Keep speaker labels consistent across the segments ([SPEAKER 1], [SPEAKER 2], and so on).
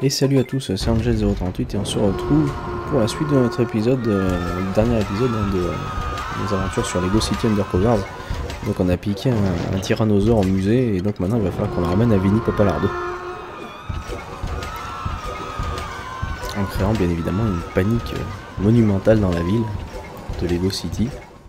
[SPEAKER 1] Et salut à tous, c'est Angel038 et on se retrouve pour la suite de notre épisode, le dernier épisode de nos aventures sur Lego City Undercover. Donc on a piqué un tyrannosaure au musée et donc maintenant il va falloir qu'on le ramène à Vinny Pappalardo. En créant bien évidemment une panique monumentale dans la ville de Lego City.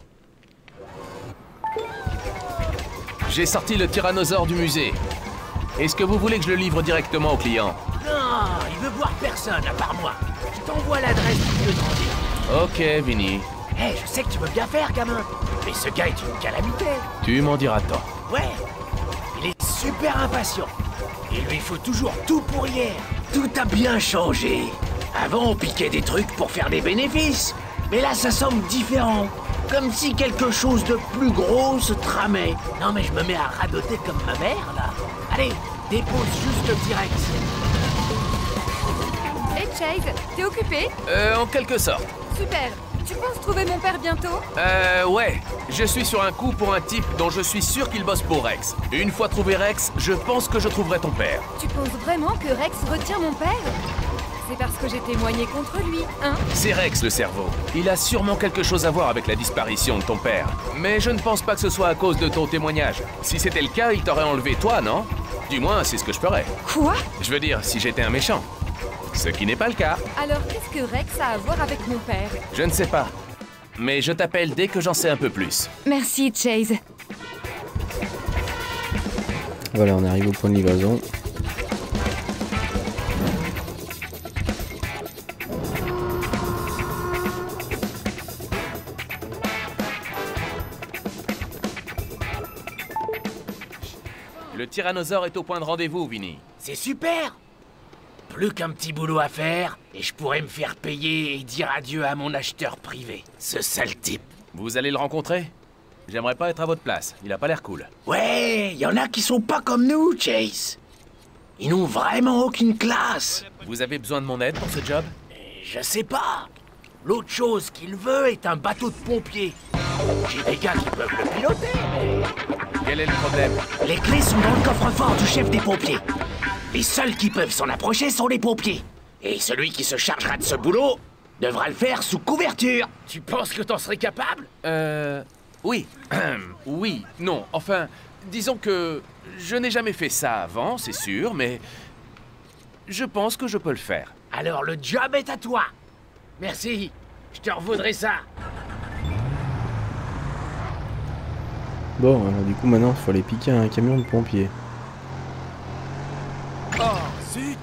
[SPEAKER 2] J'ai sorti le tyrannosaure du musée. Est-ce que vous voulez que je le livre directement au client?
[SPEAKER 3] Non, il veut voir personne à part moi. Je t'envoie l'adresse du lieu de rendez-vous.
[SPEAKER 2] Ok, Vinny.
[SPEAKER 3] Hé, je sais que tu veux bien faire, gamin. Mais ce gars est une calamité.
[SPEAKER 2] Tu m'en diras tant.
[SPEAKER 3] Ouais, il est super impatient. Il lui faut toujours tout pour hier. Tout a bien changé. Avant, on piquait des trucs pour faire des bénéfices. Mais là, ça semble différent. Comme si quelque chose de plus gros se tramait. Non, mais je me mets à radoter comme ma mère, là. Allez, dépose juste le T-Rex.
[SPEAKER 4] Hey Chase, t'es occupé?
[SPEAKER 2] En quelque sorte.
[SPEAKER 4] Super. Tu penses trouver mon père bientôt?
[SPEAKER 2] Ouais. Je suis sur un coup pour un type dont je suis sûr qu'il bosse pour Rex. Une fois trouvé Rex, je pense que je trouverai ton père.
[SPEAKER 4] Tu penses vraiment que Rex retient mon père? C'est parce que j'ai témoigné contre lui, hein?
[SPEAKER 2] C'est Rex le cerveau. Il a sûrement quelque chose à voir avec la disparition de ton père. Mais je ne pense pas que ce soit à cause de ton témoignage. Si c'était le cas, il t'aurait enlevé toi, non? Du moins, c'est ce que je ferais.
[SPEAKER 4] Quoi?
[SPEAKER 2] Je veux dire, si j'étais un méchant. Ce qui n'est pas le cas.
[SPEAKER 4] Alors qu'est-ce que Rex a à voir avec mon père?
[SPEAKER 2] Je ne sais pas. Mais je t'appelle dès que j'en sais un peu plus.
[SPEAKER 4] Merci Chase.
[SPEAKER 1] Voilà, on arrive au point de livraison.
[SPEAKER 2] Le tyrannosaure est au point de rendez-vous, Vinny.
[SPEAKER 3] C'est super. Plus qu'un petit boulot à faire, et je pourrais me faire payer et dire adieu à mon acheteur privé. Ce sale type.
[SPEAKER 2] Vous allez le rencontrer? J'aimerais pas être à votre place. Il a pas l'air cool.
[SPEAKER 3] Ouais, y en a qui sont pas comme nous, Chase. Ils n'ont vraiment aucune classe.
[SPEAKER 2] Vous avez besoin de mon aide pour ce job?
[SPEAKER 3] Je sais pas. L'autre chose qu'il veut est un bateau de pompier. J'ai des gars qui peuvent le piloter, mais...
[SPEAKER 2] Quel est le problème?
[SPEAKER 3] Les clés sont dans le coffre-fort du chef des pompiers. Les seuls qui peuvent s'en approcher sont les pompiers. Et celui qui se chargera de ce boulot devra le faire sous couverture. Tu penses que t'en serais capable?
[SPEAKER 2] Oui. Oui, non, enfin, disons que je n'ai jamais fait ça avant, c'est sûr, mais je pense que je peux le faire.
[SPEAKER 3] Alors le job est à toi. Merci, je te revaudrai ça.
[SPEAKER 1] Bon, alors du coup maintenant il faut aller piquer un camion de pompiers.
[SPEAKER 2] Oh, zut!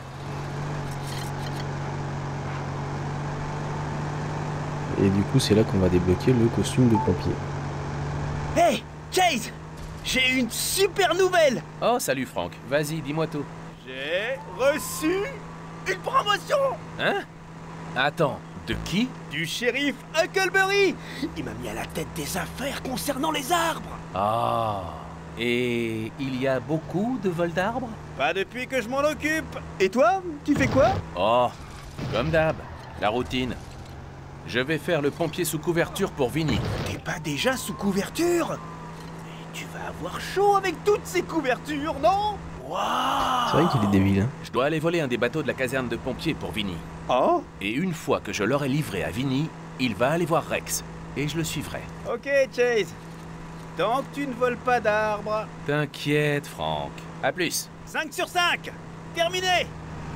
[SPEAKER 1] Et du coup c'est là qu'on va débloquer le costume de pompier.
[SPEAKER 3] Hey, Chase! J'ai une super nouvelle!
[SPEAKER 2] Oh, salut Franck. Vas-y, dis-moi tout.
[SPEAKER 3] J'ai reçu une promotion!
[SPEAKER 2] Hein? Attends, de qui?
[SPEAKER 3] Du shérif Huckleberry! Il m'a mis à la tête des affaires concernant les arbres!
[SPEAKER 2] Ah. Et il y a beaucoup de vols d'arbres?
[SPEAKER 5] Pas depuis que je m'en occupe. Et toi, tu fais quoi?
[SPEAKER 2] Oh, comme d'hab, la routine. Je vais faire le pompier sous couverture pour Vinny.
[SPEAKER 5] T'es pas déjà sous couverture? Mais tu vas avoir chaud avec toutes ces couvertures, non? Waouh!
[SPEAKER 1] C'est vrai qu'il est débile, hein.
[SPEAKER 2] Je dois aller voler un des bateaux de la caserne de pompiers pour Vinny.
[SPEAKER 5] Oh?
[SPEAKER 2] Et une fois que je l'aurai livré à Vinny, il va aller voir Rex. Et je le suivrai.
[SPEAKER 5] Ok, Chase. Tant que tu ne voles pas d'arbres.
[SPEAKER 2] T'inquiète, Franck. À plus.
[SPEAKER 5] 5 sur 5! Terminé!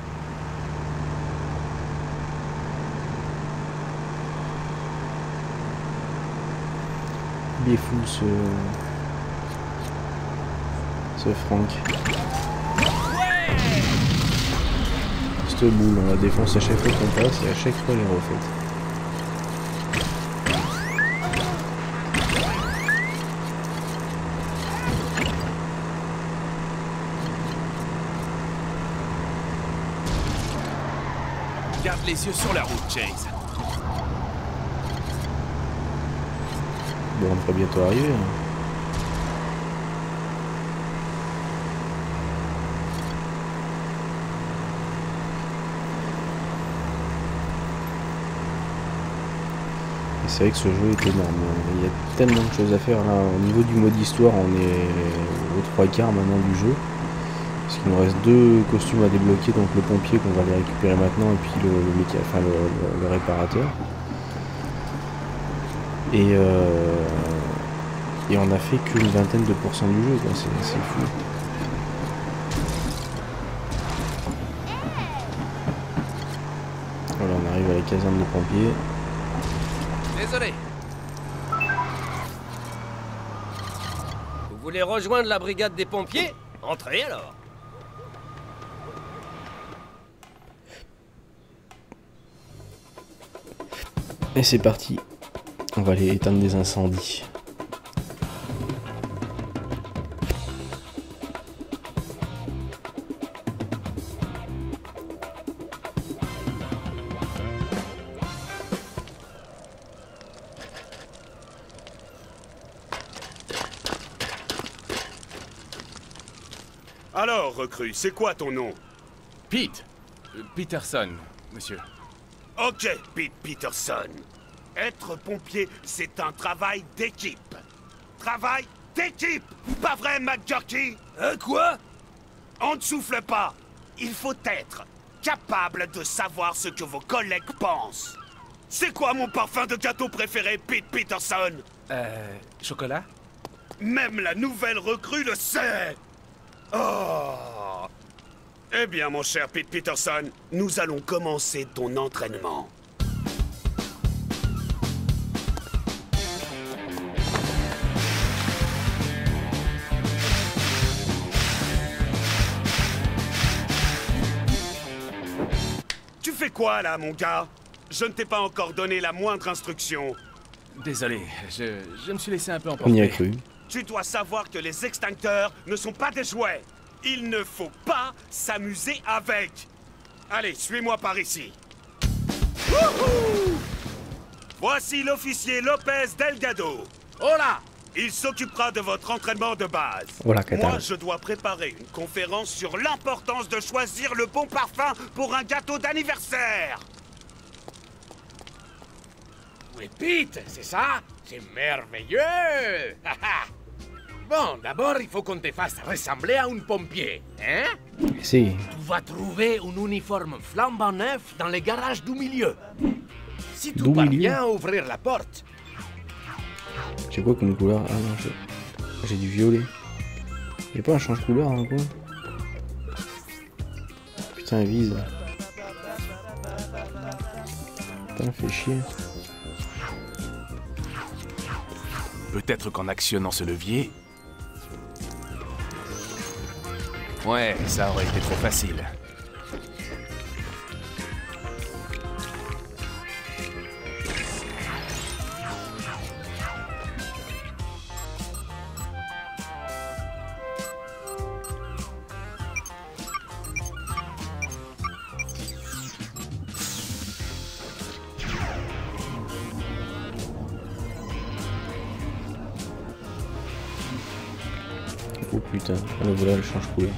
[SPEAKER 1] Il est fou ce Franck. Cette boule, on la défonce à chaque fois qu'on passe et à chaque fois elle est refaite.
[SPEAKER 2] Garde les yeux sur la route, Chase.
[SPEAKER 1] Bon, on devrait bientôt arriver. Hein. C'est vrai que ce jeu est énorme. Il y a tellement de choses à faire là. Au niveau du mode histoire, on est aux 3 quarts maintenant du jeu. Parce qu'il nous reste 2 costumes à débloquer, donc le pompier qu'on va aller récupérer maintenant et puis le réparateur. Et on a fait qu'une vingtaine de pourcents du jeu, quoi. C'est fou. Voilà, on arrive à la caserne de pompiers.
[SPEAKER 6] Désolé. Vous voulez rejoindre la brigade des pompiers? Entrez alors.
[SPEAKER 1] Et c'est parti. On va aller éteindre des incendies.
[SPEAKER 7] Alors, recrue, c'est quoi ton nom?
[SPEAKER 2] Pete. Peterson, monsieur.
[SPEAKER 7] Ok, Pete Peterson. Être pompier, c'est un travail d'équipe. Travail d'équipe! Pas vrai, McJerky?
[SPEAKER 3] Quoi?
[SPEAKER 7] On ne souffle pas. Il faut être capable de savoir ce que vos collègues pensent. C'est quoi mon parfum de gâteau préféré, Pete Peterson?
[SPEAKER 2] Chocolat?
[SPEAKER 7] Même la nouvelle recrue le sait. Oh! Eh bien, mon cher Pete Peterson, nous allons commencer ton entraînement. Tu fais quoi, là, mon gars? Je ne t'ai pas encore donné la moindre instruction.
[SPEAKER 2] Désolé, je me suis laissé un peu
[SPEAKER 1] On y a
[SPEAKER 2] emporter.
[SPEAKER 1] cru.
[SPEAKER 7] Tu dois savoir que les extincteurs ne sont pas des jouets. Il ne faut pas s'amuser avec. Allez, suis-moi par ici. Wouhou! Voici l'officier Lopez Delgado.
[SPEAKER 3] Hola!
[SPEAKER 7] Il s'occupera de votre entraînement de base.
[SPEAKER 1] Voilà, Qatar.
[SPEAKER 7] Moi, je dois préparer une conférence sur l'importance de choisir le bon parfum pour un gâteau d'anniversaire.
[SPEAKER 3] Oui, Pete, c'est ça? C'est merveilleux! Bon, d'abord, il faut qu'on te fasse ressembler à un pompier, hein?
[SPEAKER 1] Si.
[SPEAKER 3] Tu vas trouver un uniforme flambant neuf dans les garages du milieu. Si tu
[SPEAKER 1] Du milieu?
[SPEAKER 3] parviens à ouvrir la porte,
[SPEAKER 1] J'ai quoi comme couleur? Ah non, j'ai du violet. J'ai pas un change-couleur dans le coin? Putain, vise. Putain, fait chier.
[SPEAKER 2] Peut-être qu'en actionnant ce levier... Ouais, ça aurait été trop facile.
[SPEAKER 1] Oh putain, le voilà, le change-couleur.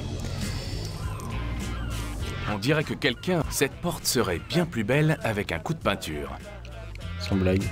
[SPEAKER 2] On dirait que quelqu'un... Cette porte serait bien plus belle avec un coup de peinture.
[SPEAKER 1] Sans blague.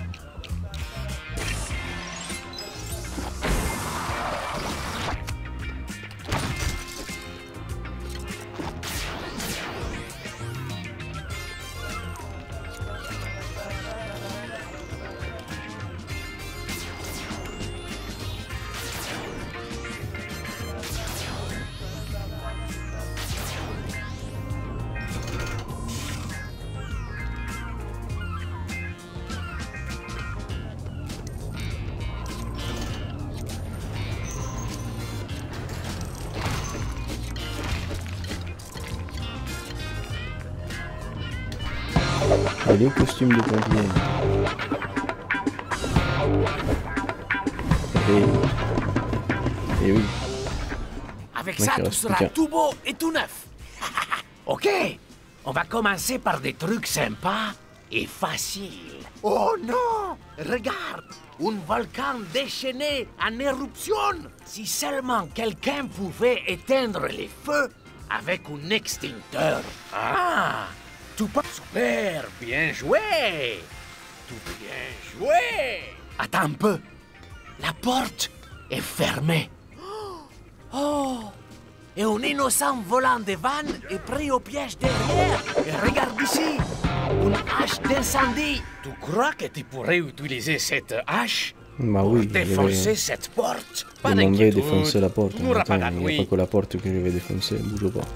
[SPEAKER 1] Et les costumes de pompier. Et oui.
[SPEAKER 3] avec
[SPEAKER 1] Ouais,
[SPEAKER 3] ça,
[SPEAKER 1] il
[SPEAKER 3] tout
[SPEAKER 1] reste
[SPEAKER 3] sera
[SPEAKER 1] plus qu'un.
[SPEAKER 3] tout beau et tout neuf. Ok, on va commencer par des trucs sympas et faciles. Oh non! Regarde! Un volcan déchaîné en éruption! Si seulement quelqu'un pouvait éteindre les feux avec un extincteur. Ah! Tout pas super! Bien joué! Tout bien joué! Attends un peu. La porte est fermée. Oh! Et un innocent volant des vannes est pris au piège derrière. Et regarde ici, une hache d'incendie. Tu crois que tu pourrais utiliser cette hache
[SPEAKER 1] Bah
[SPEAKER 3] pour
[SPEAKER 1] oui,
[SPEAKER 3] défoncer cette porte? Pas
[SPEAKER 1] je m'en vais
[SPEAKER 3] d'inquiétude,
[SPEAKER 1] défoncer la porte.
[SPEAKER 3] tu n'auras
[SPEAKER 1] Attends,
[SPEAKER 3] pas
[SPEAKER 1] il n'y a
[SPEAKER 3] d'ennui.
[SPEAKER 1] pas que la porte que je vais défoncer, bouge pas.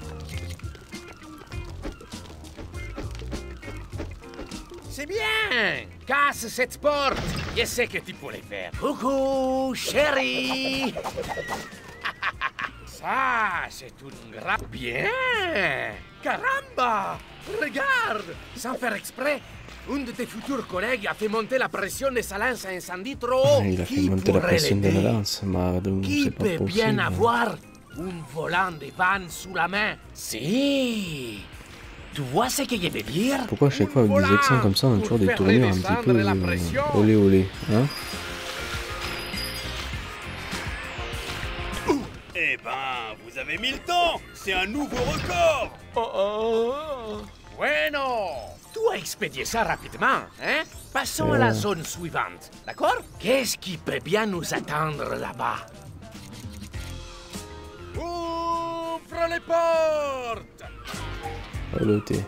[SPEAKER 3] C'est bien. Casse cette porte. Je sais que tu pourrais faire. Coucou, chérie. Ça, c'est une grave... Bien. Caramba. Regarde. Sans faire exprès, un de tes futurs collègues a fait monter la pression de sa lance à incendie trop haut.
[SPEAKER 1] Il a fait
[SPEAKER 3] Qui
[SPEAKER 1] monter la
[SPEAKER 3] pourrait
[SPEAKER 1] pression de la
[SPEAKER 3] l'aider?
[SPEAKER 1] lance, mais donc
[SPEAKER 3] Qui
[SPEAKER 1] c'est pas
[SPEAKER 3] peut bien
[SPEAKER 1] possible.
[SPEAKER 3] avoir un volant de vannes sous la main? Si. Tu vois ce que je veux dire?
[SPEAKER 1] Pourquoi à chaque fois avec des accents comme ça, on a toujours des tournures un petit peu olé olé, hein?
[SPEAKER 7] Eh ben, vous avez mis le temps. C'est un nouveau record.
[SPEAKER 3] Bueno! Tu as expédié ça rapidement, hein? Passons à la zone suivante, d'accord? Qu'est-ce qui peut bien nous attendre là-bas? Ouvre les portes!
[SPEAKER 1] Oloté.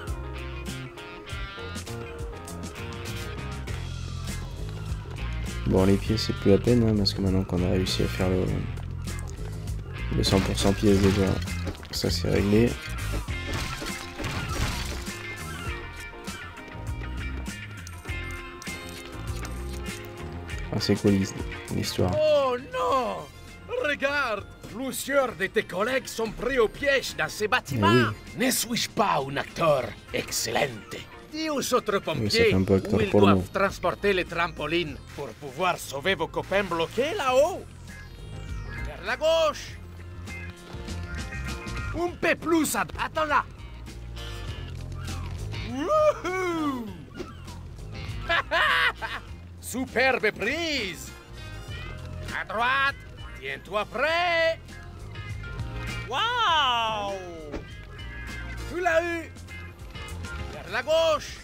[SPEAKER 1] Bon, les pieds, c'est plus la peine, hein, parce que maintenant qu'on a réussi à faire le 100% pièce déjà, ça c'est réglé. Ah, c'est quoi l'histoire?
[SPEAKER 3] Oh non! Regarde! Plusieurs de tes collègues sont pris au piège dans ces bâtiments. Ne suis-je pas un acteur excellent? Dis aux autres
[SPEAKER 1] Oui, ça
[SPEAKER 3] pompiers
[SPEAKER 1] fait un peu acteur
[SPEAKER 3] où ils
[SPEAKER 1] porno.
[SPEAKER 3] doivent transporter les trampolines pour pouvoir sauver vos copains bloqués là-haut. Vers la gauche. Un peu plus à... Attends là. Wouhou! Superbe prise. À droite. Tiens-toi prêt. Wow! Tu l'as eu. Vers la gauche.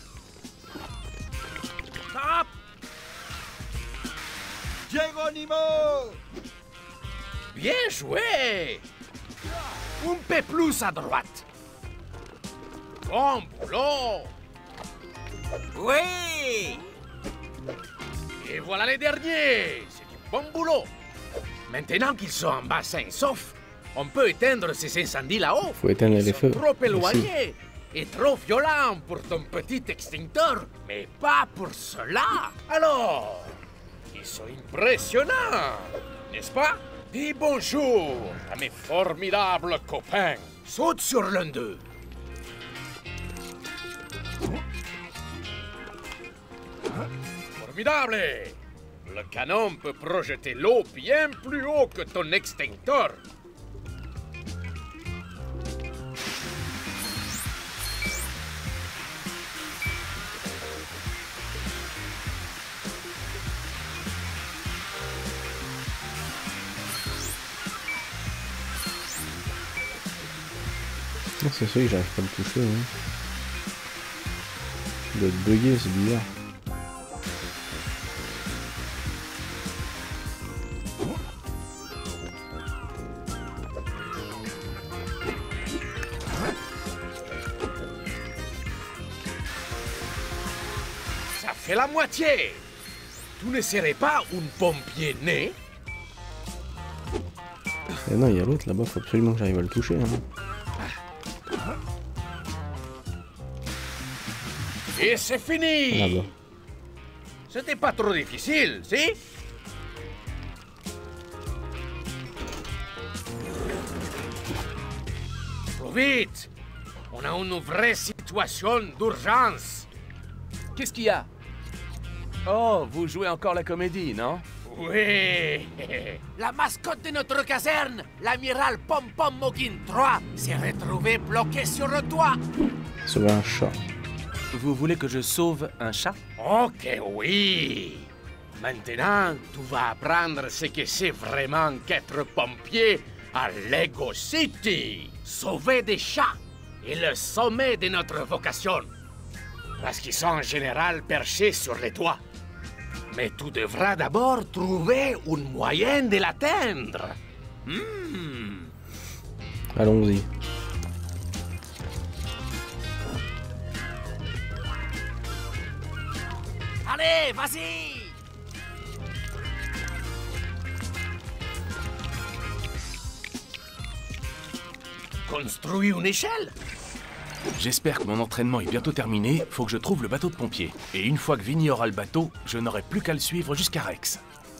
[SPEAKER 3] Stop.
[SPEAKER 5] Geronimo!
[SPEAKER 3] Bien joué. Un peu plus à droite. Bon boulot. Oui. Et voilà les derniers. C'est du bon boulot. Maintenant qu'ils sont en bassin sauf, on peut éteindre ces incendies là-haut.
[SPEAKER 1] Faut éteindre
[SPEAKER 3] Ils
[SPEAKER 1] les
[SPEAKER 3] sont
[SPEAKER 1] feux.
[SPEAKER 3] trop
[SPEAKER 1] Merci.
[SPEAKER 3] éloignés et trop violents pour ton petit extincteur. Mais pas pour cela. Alors, ils sont impressionnants, n'est-ce pas? Dis bonjour à mes formidables copains. Saute sur l'un d'eux. Formidable! Le canon peut projeter l'eau bien plus haut que ton extincteur.
[SPEAKER 1] Non, c'est ça, j'arrive pas à le toucher. Hein. Il doit être bugué, c'est bizarre.
[SPEAKER 3] Ça fait la moitié. Tu ne serais pas un pompier né?
[SPEAKER 1] Et non, il y a l'autre là-bas, faut absolument que j'arrive à le toucher. Hein.
[SPEAKER 3] Et c'est fini.
[SPEAKER 1] Là-bas.
[SPEAKER 3] C'était pas trop difficile, si? Plus vite! On a une vraie situation d'urgence.
[SPEAKER 2] Qu'est-ce qu'il y a? Oh, vous jouez encore la comédie, non?
[SPEAKER 3] Oui! La mascotte de notre caserne, l'amiral Pom Pom Mogin 3, s'est retrouvée bloquée sur le toit.
[SPEAKER 1] Sauver un chat.
[SPEAKER 2] Vous voulez que je sauve un chat?
[SPEAKER 3] Ok, oui! Maintenant, tu vas apprendre ce que c'est vraiment qu'être pompier à Lego City. Sauver des chats est le sommet de notre vocation. Parce qu'ils sont en général perchés sur les toits. Mais tu devras d'abord trouver un moyen de l'atteindre.
[SPEAKER 1] Allons-y.
[SPEAKER 3] Allez, vas-y! Construis une échelle?
[SPEAKER 2] J'espère que mon entraînement est bientôt terminé, faut que je trouve le bateau de pompier. Et une fois que Vinny aura le bateau, je n'aurai plus qu'à le suivre jusqu'à Rex.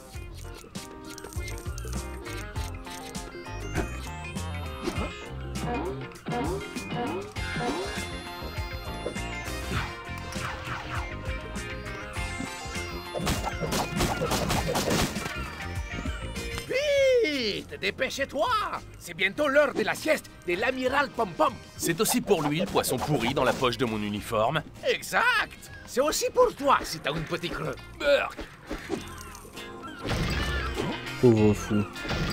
[SPEAKER 3] Vite, dépêchez-toi! C'est bientôt l'heure de la sieste de l'amiral Pom-Pom.
[SPEAKER 2] C'est aussi pour lui le poisson pourri dans la poche de mon uniforme.
[SPEAKER 3] Exact! C'est aussi pour toi si t'as une petite creux. Burk!
[SPEAKER 1] Pauvre fou.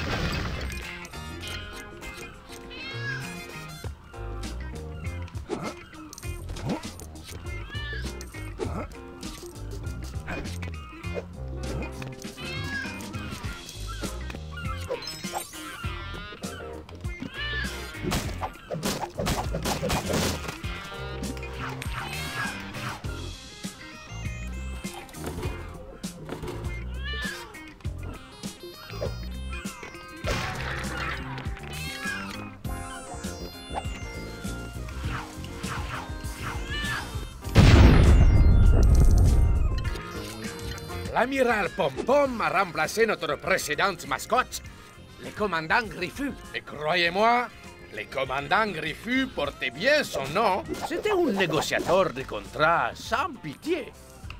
[SPEAKER 3] L'amiral Pom-Pom a remplacé notre précédente mascotte, le commandant Griffu. Et croyez-moi, le commandant Griffu portait bien son nom. C'était un négociateur de contrats sans pitié.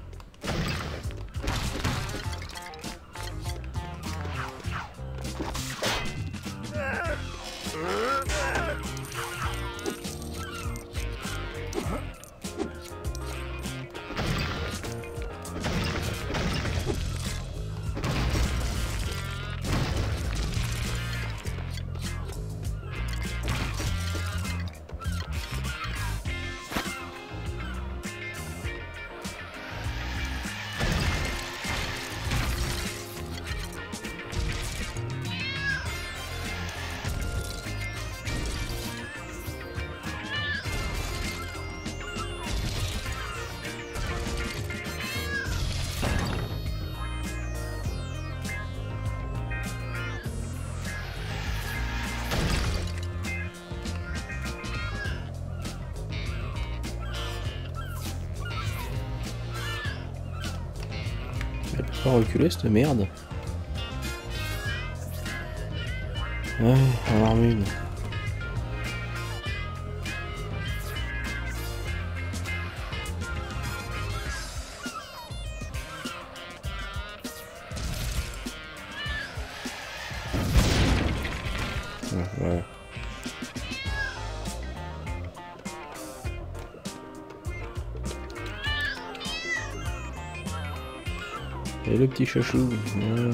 [SPEAKER 1] Elle peut pas reculer cette merde. Ouais, on en remet une. Ouais. Et le petit chachou, voilà.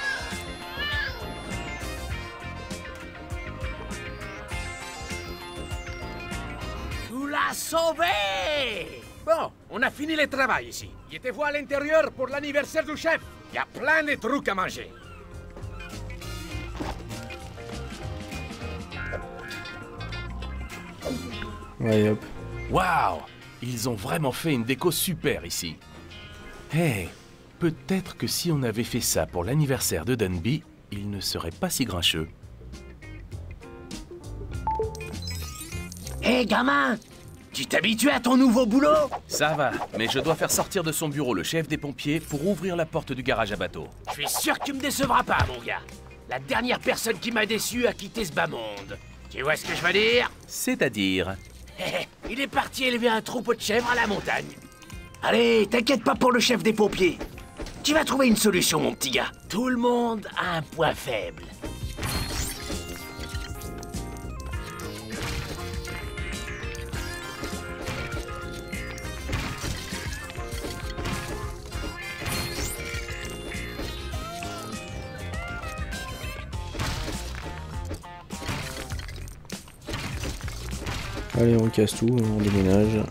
[SPEAKER 3] Tu l'as sauvé! Bon, on a fini le travail ici. Mettez-vous à l'intérieur pour l'anniversaire du chef. Il y a plein de trucs à manger.
[SPEAKER 1] Ouais, hop.
[SPEAKER 2] Waouh! Ils ont vraiment fait une déco super ici. Hey, peut-être que si on avait fait ça pour l'anniversaire de Dunby, il ne serait pas si grincheux.
[SPEAKER 3] Hé, gamin! Tu t'habitues à ton nouveau boulot?
[SPEAKER 2] Ça va, mais je dois faire sortir de son bureau le chef des pompiers pour ouvrir la porte du garage à bateau.
[SPEAKER 3] Je suis sûr que tu me décevras pas, mon gars. La dernière personne qui m'a déçu a quitté ce bas monde. Tu vois ce que je veux dire?
[SPEAKER 2] C'est-à-dire...
[SPEAKER 3] Il est parti élever un troupeau de chèvres à la montagne. Allez, t'inquiète pas pour le chef des pompiers. Tu vas trouver une solution, mon petit gars. Tout le monde a un point faible.
[SPEAKER 1] Allez, on casse tout, on déménage.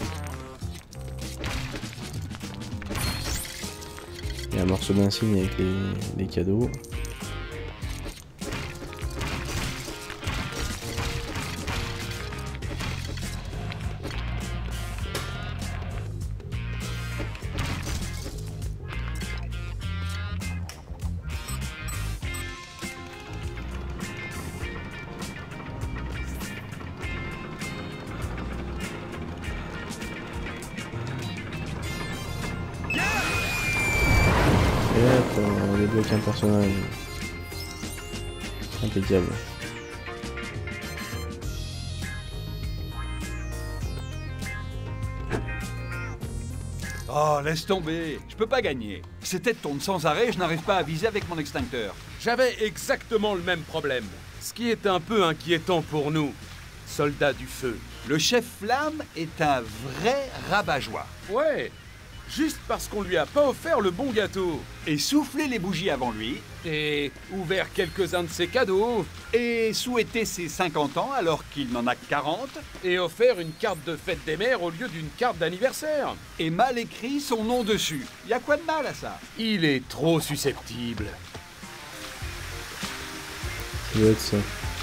[SPEAKER 1] Il y a un morceau d'insigne avec les cadeaux. Et hop, on débloque un personnage. Impeccable.
[SPEAKER 8] Oh, laisse tomber. Je peux pas gagner. Cette tête tourne sans arrêt, je n'arrive pas à viser avec mon extincteur.
[SPEAKER 9] J'avais exactement le même problème. Ce qui est un peu inquiétant pour nous, soldats du feu.
[SPEAKER 8] Le chef Flamme est un vrai rabat-joie.
[SPEAKER 9] Ouais, juste parce qu'on lui a pas offert le bon gâteau.
[SPEAKER 8] Et souffler les bougies avant lui.
[SPEAKER 9] Et ouvert quelques-uns de ses cadeaux.
[SPEAKER 8] Et souhaiter ses 50 ans alors qu'il n'en a que 40.
[SPEAKER 9] Et offert une carte de fête des mères au lieu d'une carte d'anniversaire.
[SPEAKER 8] Et mal écrit son nom dessus. Y a quoi de mal à ça?
[SPEAKER 9] Il est trop susceptible.
[SPEAKER 1] Ça doit être ça.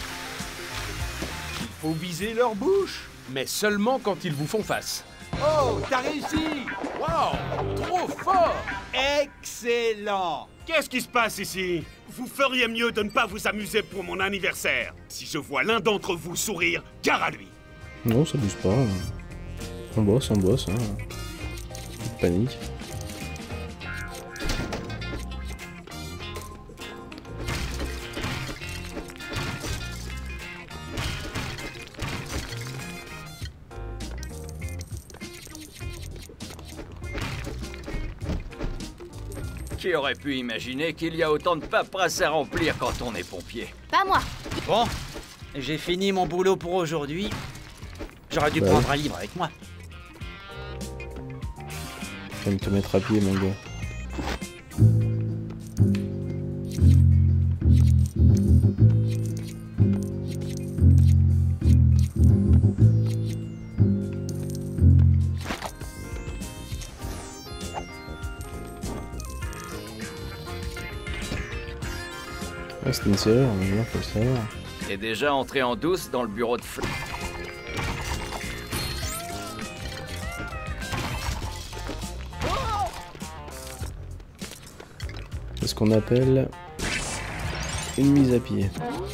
[SPEAKER 8] Il faut viser leur bouche.
[SPEAKER 9] Mais seulement quand ils vous font face.
[SPEAKER 8] Oh, t'as réussi!
[SPEAKER 9] Waouh, trop fort!
[SPEAKER 8] Excellent!
[SPEAKER 7] Qu'est-ce qui se passe ici? Vous feriez mieux de ne pas vous amuser pour mon anniversaire. Si je vois l'un d'entre vous sourire, gare à lui.
[SPEAKER 1] Non, ça bouge pas. On bosse, hein. Pas de panique.
[SPEAKER 10] Qui aurait pu imaginer qu'il y a autant de paperasse à remplir quand on est pompier?
[SPEAKER 11] Pas moi.
[SPEAKER 12] Bon, j'ai fini mon boulot pour aujourd'hui. J'aurais dû prendre un livre avec moi.
[SPEAKER 1] Faut me te mettre à pied, mon gars. Ah, c'est une serrure, mais bien, faut le savoir.
[SPEAKER 10] T'es déjà entré en douce dans le bureau de Flamme.
[SPEAKER 1] C'est ce qu'on appelle une mise à pied.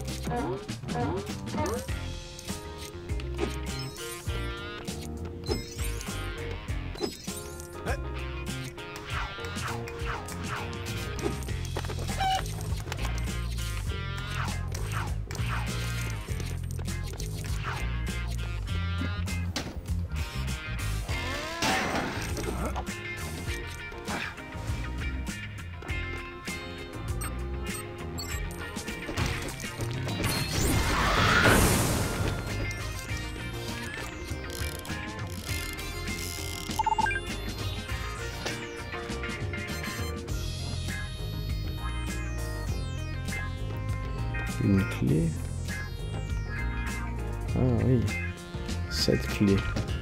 [SPEAKER 1] Une clé. Ah oui. 7 clés.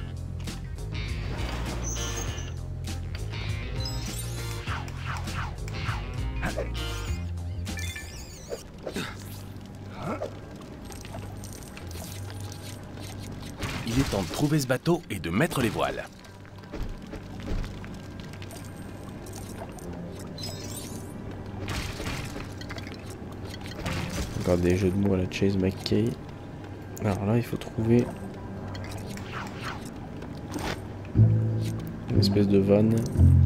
[SPEAKER 2] Il est temps de trouver ce bateau et de mettre les voiles.
[SPEAKER 1] Encore des jeux de mots à la Chase McKay. Alors là, il faut trouver une espèce de vanne.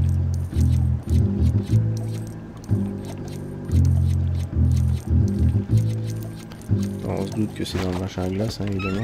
[SPEAKER 1] Alors, on se doute que c'est dans le machin à glace, hein, évidemment.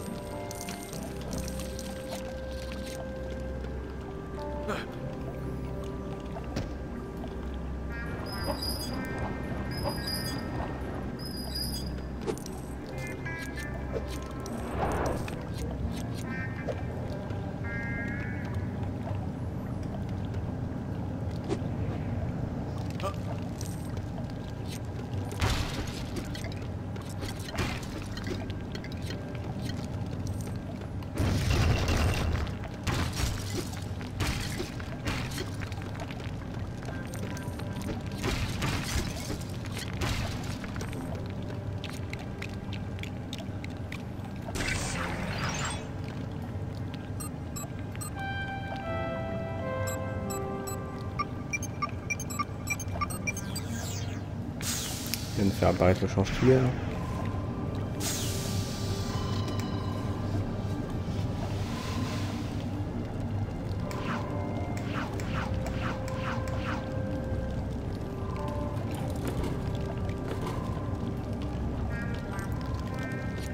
[SPEAKER 1] Je viens de faire apparaître le change-tueur.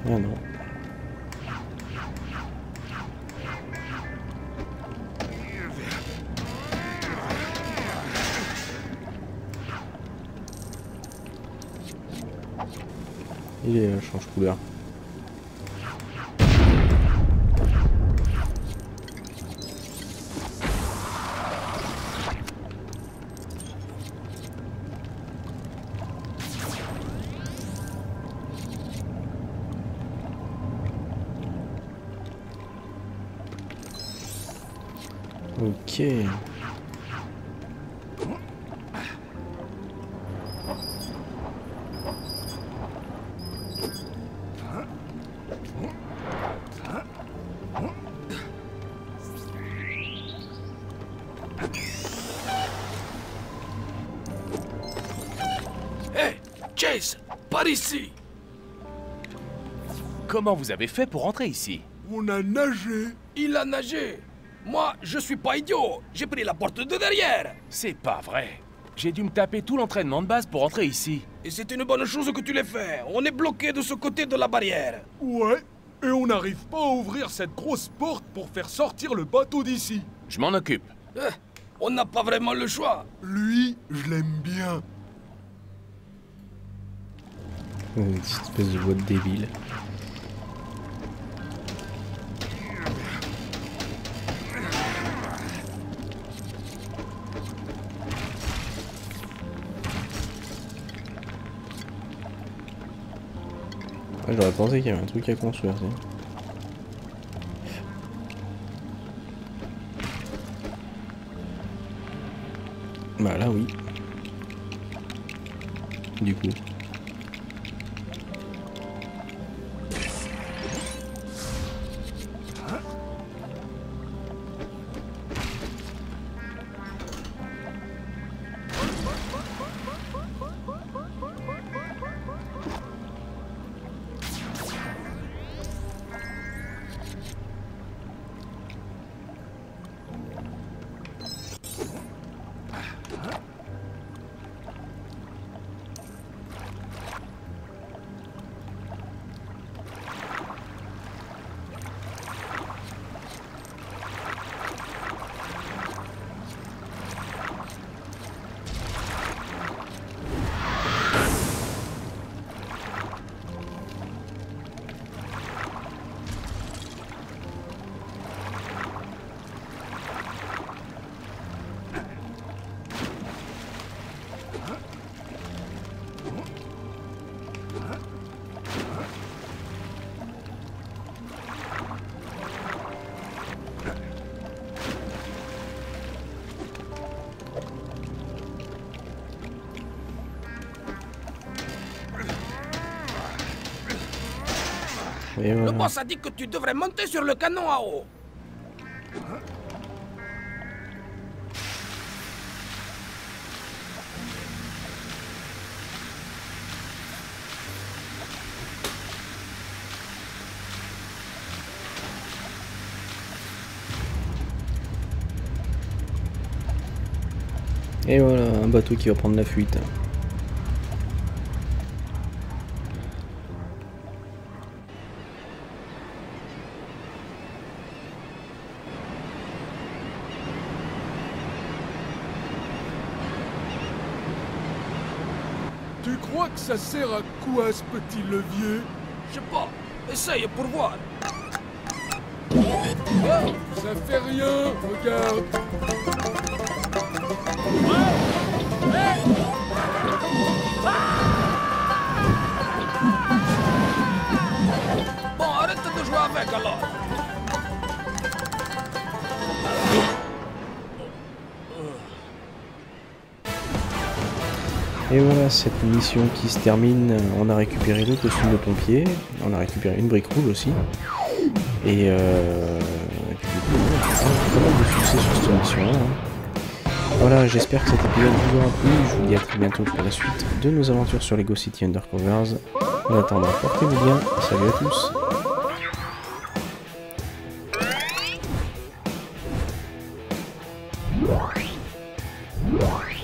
[SPEAKER 1] Ah non. Il est change couleur. Ok.
[SPEAKER 2] Hé, Chase, par ici. Comment vous avez fait pour rentrer ici?
[SPEAKER 11] On a nagé.
[SPEAKER 6] Il a nagé. Moi, je suis pas idiot. J'ai pris la porte de derrière.
[SPEAKER 2] C'est pas vrai. J'ai dû me taper tout l'entraînement de base pour entrer ici.
[SPEAKER 6] Et c'est une bonne chose que tu l'aies fait. On est bloqué de ce côté de la barrière.
[SPEAKER 11] Ouais. Et on n'arrive pas à ouvrir cette grosse porte pour faire sortir le bateau d'ici.
[SPEAKER 2] Je m'en occupe.
[SPEAKER 6] On n'a pas vraiment le choix.
[SPEAKER 11] Lui, je l'aime bien.
[SPEAKER 1] Une espèce de voix de débile. Ouais, j'aurais pensé qu'il y avait un truc à construire. Bah là oui. Du coup. Et voilà.
[SPEAKER 6] Le boss a dit que tu devrais monter sur le canon à eau.
[SPEAKER 1] Et voilà, un bateau qui va prendre la fuite.
[SPEAKER 11] Tu crois que ça sert à quoi ce petit levier?
[SPEAKER 6] Je sais pas. Essaye pour voir.
[SPEAKER 11] Oh, ça fait rien, regarde.
[SPEAKER 6] Bon, arrête de jouer avec alors.
[SPEAKER 1] Et voilà cette mission qui se termine. On a récupéré le costume de pompier, on a récupéré une brique rouge aussi. Et du coup, pas mal de succès sur cette mission-là. Voilà, j'espère que cet épisode vous aura plu. Je vous dis à très bientôt pour la suite de nos aventures sur Lego City Undercovers. En attendant, portez-vous bien. Salut à tous.